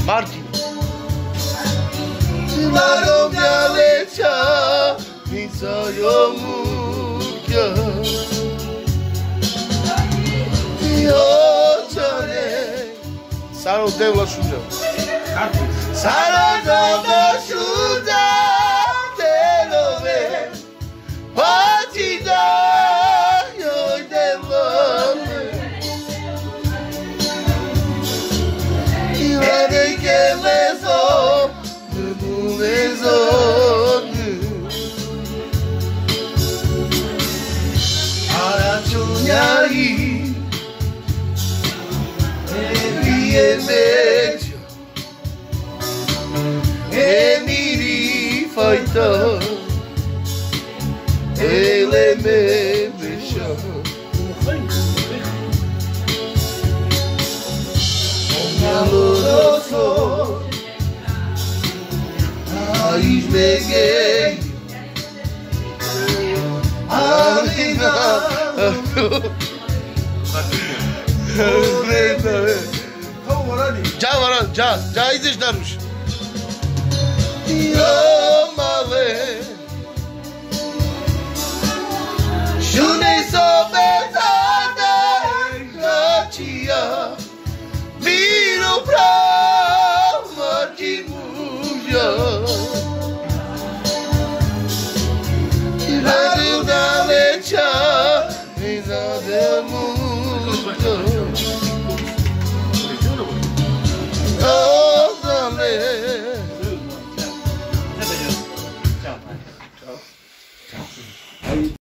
Martin. Maromia lecia, mica jomukia. Saro devla šuđa. Saro devla šuđa, terove, pati da joj devlame. I vedike lezo, mu lezo. Aračunjari, meglio e mi rifaita e le me bescia lo so ai smeghei Alina Ja ideš Daruš.